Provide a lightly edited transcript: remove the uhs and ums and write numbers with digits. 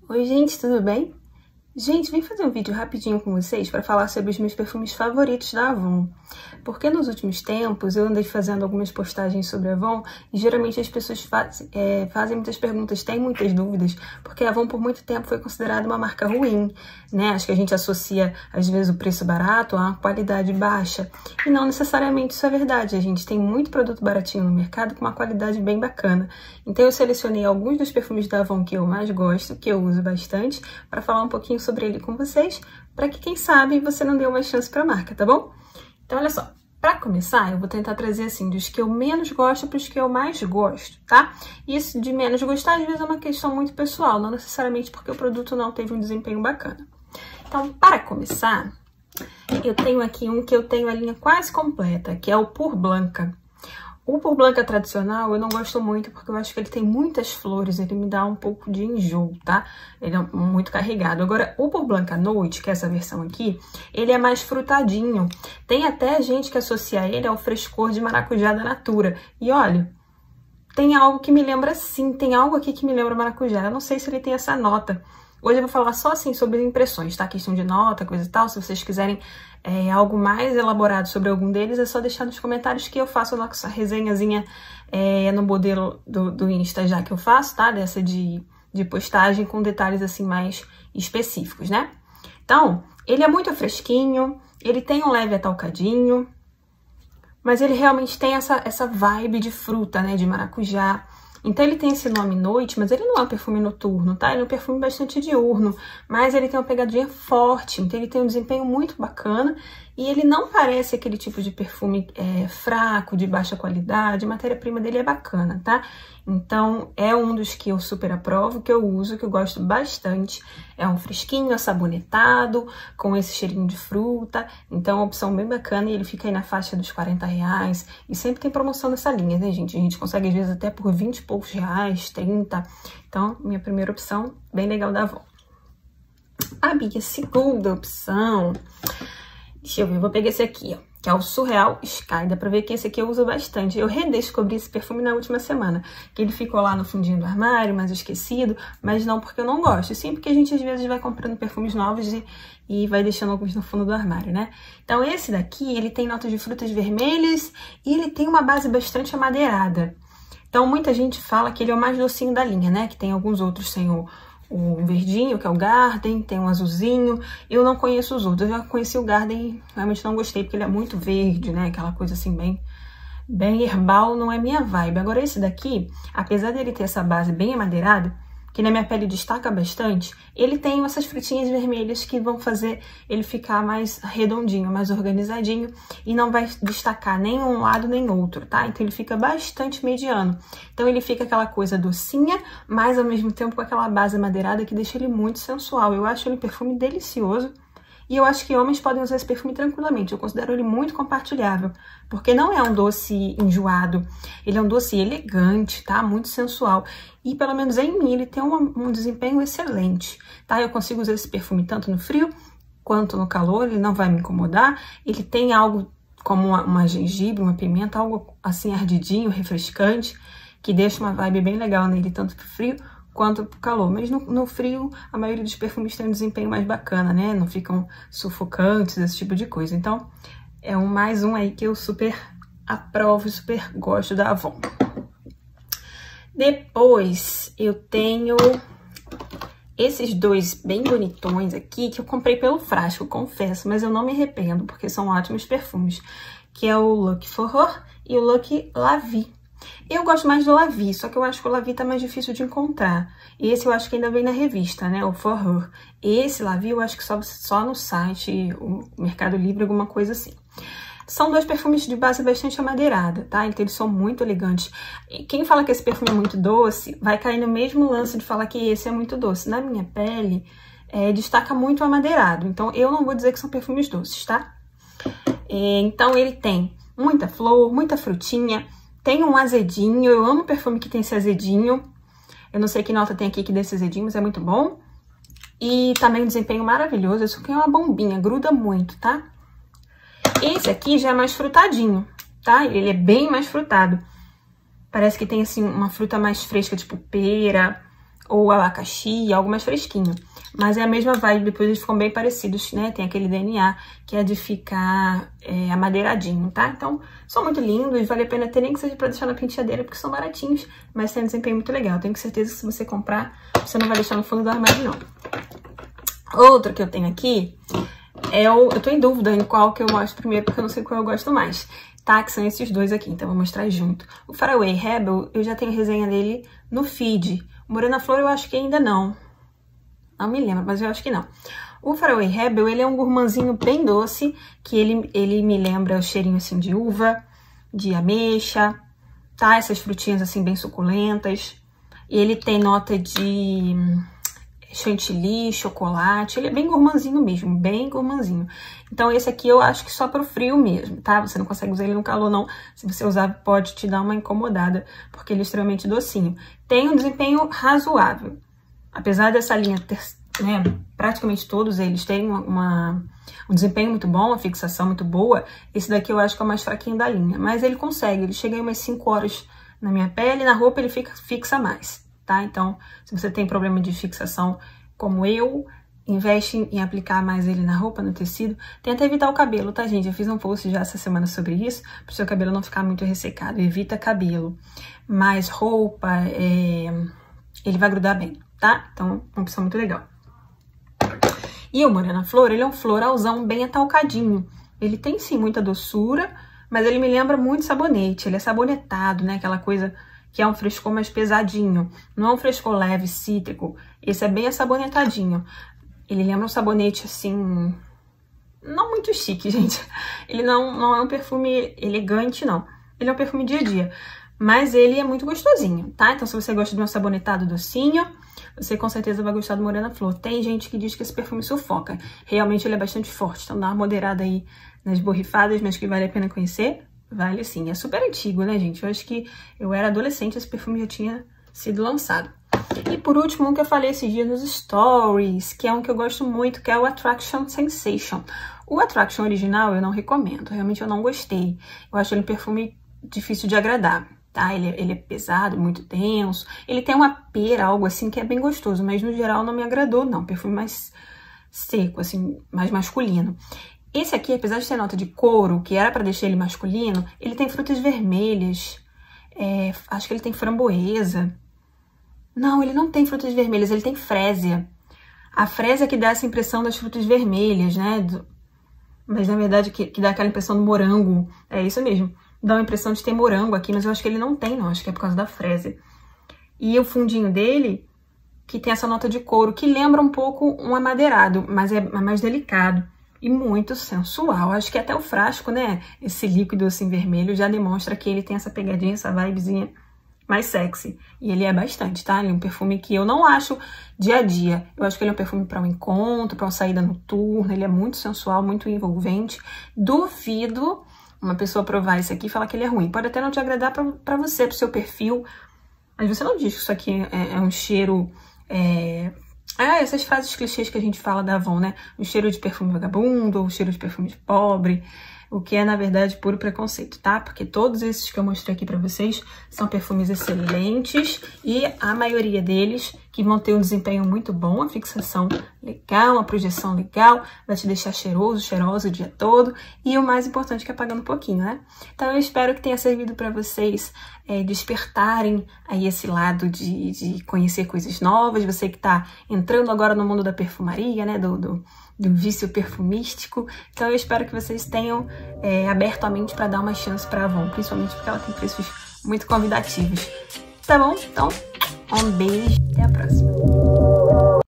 Oi gente, tudo bem? Gente, vim fazer um vídeo rapidinho com vocês para falar sobre os meus perfumes favoritos da Avon. Porque nos últimos tempos eu andei fazendo algumas postagens sobre a Avon e geralmente as pessoas fazem muitas perguntas, têm muitas dúvidas, porque a Avon por muito tempo foi considerada uma marca ruim, né? Acho que a gente associa às vezes o preço barato a uma qualidade baixa. E não necessariamente isso é verdade, a gente tem muito produto baratinho no mercado com uma qualidade bem bacana. Então eu selecionei alguns dos perfumes da Avon que eu mais gosto, que eu uso bastante, para falar um pouquinho sobre ele com vocês, para que, quem sabe, você não dê uma chance para a marca, tá bom? Então, olha só, para começar, eu vou tentar trazer, assim, dos que eu menos gosto para os que eu mais gosto, tá? Isso de menos gostar, às vezes, é uma questão muito pessoal, não necessariamente porque o produto não teve um desempenho bacana. Então, para começar, eu tenho aqui um que eu tenho a linha quase completa, que é o Pur Blanca. O Pur Blanca tradicional eu não gosto muito porque eu acho que ele tem muitas flores, ele me dá um pouco de enjoo, tá? Ele é muito carregado. Agora, o Pur Blanca Noite, que é essa versão aqui, ele é mais frutadinho. Tem até gente que associa ele ao frescor de maracujá da Natura. E olha, tem algo que me lembra sim, tem algo aqui que me lembra maracujá. Eu não sei se ele tem essa nota. Hoje eu vou falar só assim sobre impressões, tá? Questão de nota, coisa e tal. Se vocês quiserem algo mais elaborado sobre algum deles, é só deixar nos comentários que eu faço a nossa resenhazinha no modelo do Insta já que eu faço, tá? Dessa de postagem com detalhes assim mais específicos, né? Então, ele é muito fresquinho, ele tem um leve atalcadinho, mas ele realmente tem essa vibe de fruta, né? De maracujá. Então ele tem esse nome Noite, mas ele não é um perfume noturno, tá? Ele é um perfume bastante diurno, mas ele tem uma pegadinha forte, então ele tem um desempenho muito bacana e ele não parece aquele tipo de perfume fraco, de baixa qualidade, a matéria-prima dele é bacana, tá? Então é um dos que eu super aprovo, que eu uso, que eu gosto bastante. É um fresquinho, assabonetado, com esse cheirinho de fruta, então é uma opção bem bacana e ele fica aí na faixa dos R$40 e sempre tem promoção nessa linha, né, gente? A gente consegue às vezes até por 20 e poucos reais, 30. Então, minha primeira opção, bem legal da Avon. A minha segunda opção, deixa eu ver, eu vou pegar esse aqui, ó, que é o Surreal Sky. Dá pra ver que esse aqui eu uso bastante. Eu redescobri esse perfume na última semana, que ele ficou lá no fundinho do armário, mais esquecido, mas não porque eu não gosto, sim porque a gente às vezes vai comprando perfumes novos e vai deixando alguns no fundo do armário, né? Então esse daqui, ele tem notas de frutas vermelhas e ele tem uma base bastante amadeirada. Então muita gente fala que ele é o mais docinho da linha, né? Que tem alguns outros sem o verdinho, que é o Garden, tem um azulzinho. Eu não conheço os outros, eu já conheci o Garden e realmente não gostei, porque ele é muito verde, né? Aquela coisa assim, bem herbal, não é minha vibe. Agora esse daqui, apesar dele ter essa base bem amadeirada, que na minha pele destaca bastante, ele tem essas frutinhas vermelhas que vão fazer ele ficar mais redondinho, mais organizadinho e não vai destacar nem um lado nem outro, tá? Então ele fica bastante mediano. Então ele fica aquela coisa docinha, mas ao mesmo tempo com aquela base madeirada que deixa ele muito sensual. Eu acho ele um perfume delicioso. E eu acho que homens podem usar esse perfume tranquilamente. Eu considero ele muito compartilhável, porque não é um doce enjoado. Ele é um doce elegante, tá? Muito sensual. E pelo menos em mim ele tem um desempenho excelente, tá? Eu consigo usar esse perfume tanto no frio quanto no calor, ele não vai me incomodar. Ele tem algo como uma gengibre, uma pimenta, algo assim ardidinho, refrescante, que deixa uma vibe bem legal nele, tanto pro frio quanto pro calor. Mas no frio, a maioria dos perfumes tem um desempenho mais bacana, né? Não ficam sufocantes, esse tipo de coisa. Então, é mais um aí que eu super aprovo e super gosto da Avon. Depois, eu tenho esses dois bem bonitões aqui, que eu comprei pelo frasco, confesso, mas eu não me arrependo, porque são ótimos perfumes, que é o Lucky Forró e o Lucky La Vie. Eu gosto mais do La Vie, só que eu acho que o La Vie tá mais difícil de encontrar. Esse eu acho que ainda vem na revista, né? O For Her. Esse La Vie eu acho que só no site, o Mercado Livre, alguma coisa assim. São dois perfumes de base bastante amadeirada, tá? Então eles são muito elegantes. E quem fala que esse perfume é muito doce, vai cair no mesmo lance de falar que esse é muito doce. Na minha pele, destaca muito o amadeirado. Então eu não vou dizer que são perfumes doces, tá? Então ele tem muita flor, muita frutinha. Tem um azedinho, eu amo perfume que tem esse azedinho. Eu não sei que nota tem aqui que desse azedinho, mas é muito bom. E também um desempenho maravilhoso. Isso aqui é uma bombinha, gruda muito, tá? Esse aqui já é mais frutadinho, tá? Ele é bem mais frutado. Parece que tem, assim, uma fruta mais fresca, tipo pera ou abacaxi, algo mais fresquinho. Mas é a mesma vibe, depois eles ficam bem parecidos, né? Tem aquele DNA que é de ficar amadeiradinho, tá? Então, são muito lindos, vale a pena ter, nem que seja pra deixar na penteadeira, porque são baratinhos, mas tem um desempenho muito legal. Tenho certeza que se você comprar, você não vai deixar no fundo do armário, não. Outro que eu tenho aqui eu tô em dúvida em qual que eu mostro primeiro, porque eu não sei qual eu gosto mais, tá? Que são esses dois aqui, então eu vou mostrar junto. O Faraway Rebel, eu já tenho resenha dele no feed. O Morena Flor eu acho que ainda não. Não me lembro, mas eu acho que não. O Faraway Rebel, ele é um gourmandzinho bem doce, que ele me lembra o cheirinho assim de uva, de ameixa, tá? Essas frutinhas assim bem suculentas. E ele tem nota de chantilly, chocolate, ele é bem gourmandzinho mesmo, bem gourmandzinho. Então esse aqui eu acho que só pro frio mesmo, tá? Você não consegue usar ele no calor não, se você usar pode te dar uma incomodada, porque ele é extremamente docinho. Tem um desempenho razoável, apesar dessa linha ter, né, praticamente todos eles têm um desempenho muito bom, uma fixação muito boa, esse daqui eu acho que é o mais fraquinho da linha, mas ele consegue, ele chega em umas 5 horas na minha pele, na roupa ele fixa mais. Tá? Então, se você tem problema de fixação como eu, investe em aplicar mais ele na roupa, no tecido. Tenta evitar o cabelo, tá, gente? Eu fiz um post já essa semana sobre isso, para o seu cabelo não ficar muito ressecado. Evita cabelo. Mas roupa, ele vai grudar bem, tá? Então, uma opção muito legal. E o Morena Flor, ele é um floralzão bem atalcadinho. Ele tem, sim, muita doçura, mas ele me lembra muito sabonete. Ele é sabonetado, né? Aquela coisa que é um frescor mais pesadinho. Não é um frescor leve, cítrico. Esse é bem assabonetadinho. Ele lembra um sabonete, assim, não muito chique, gente. Ele não é um perfume elegante, não. Ele é um perfume dia a dia. Mas ele é muito gostosinho, tá? Então, se você gosta de um sabonetado docinho, você com certeza vai gostar do Morena Flor. Tem gente que diz que esse perfume sufoca. Realmente ele é bastante forte. Então, dá uma moderada aí nas borrifadas, mas que vale a pena conhecer. Vale sim, é super antigo, né, gente? Eu acho que eu era adolescente, esse perfume já tinha sido lançado. E por último, um que eu falei esses dias nos stories, que é um que eu gosto muito, que é o Attraction Sensation. O Attraction original eu não recomendo, realmente eu não gostei. Eu acho ele um perfume difícil de agradar, tá? Ele é pesado, muito denso. Ele tem uma pera, algo assim, que é bem gostoso, mas no geral não me agradou, não. Perfume mais seco, assim, mais masculino. Esse aqui, apesar de ter nota de couro, que era pra deixar ele masculino, ele tem frutas vermelhas. Acho que ele tem framboesa. Não, ele não tem frutas vermelhas, ele tem frésia. A frésia que dá essa impressão das frutas vermelhas, né? Mas na verdade que dá aquela impressão do morango. É isso mesmo. Dá uma impressão de ter morango aqui, mas eu acho que ele não tem, não. Acho que é por causa da frésia. E o fundinho dele, que tem essa nota de couro, que lembra um pouco um amadeirado, mas é mais delicado. E muito sensual. Acho que até o frasco, né? Esse líquido assim vermelho já demonstra que ele tem essa pegadinha, essa vibezinha mais sexy. E ele é bastante, tá? Ele é um perfume que eu não acho dia a dia. Eu acho que ele é um perfume para um encontro, para uma saída noturna. Ele é muito sensual, muito envolvente. Duvido uma pessoa provar isso aqui e falar que ele é ruim. Pode até não te agradar para você, pro seu perfil. Mas você não diz que isso aqui é um cheiro... essas frases clichês que a gente fala da Avon, né? O cheiro de perfume vagabundo, ou o cheiro de perfume de pobre, o que é, na verdade, puro preconceito, tá? Porque todos esses que eu mostrei aqui pra vocês são perfumes excelentes e a maioria deles que vão ter um desempenho muito bom, a fixação legal, uma projeção legal, vai te deixar cheiroso, cheirosa o dia todo e o mais importante que é pagando um pouquinho, né? Então eu espero que tenha servido pra vocês despertarem aí esse lado de conhecer coisas novas, você que tá entrando agora no mundo da perfumaria, né, do vício perfumístico. Então eu espero que vocês tenham aberto a mente para dar uma chance para a Avon, principalmente porque ela tem preços muito convidativos. Tá bom? Então, um beijo, até a próxima.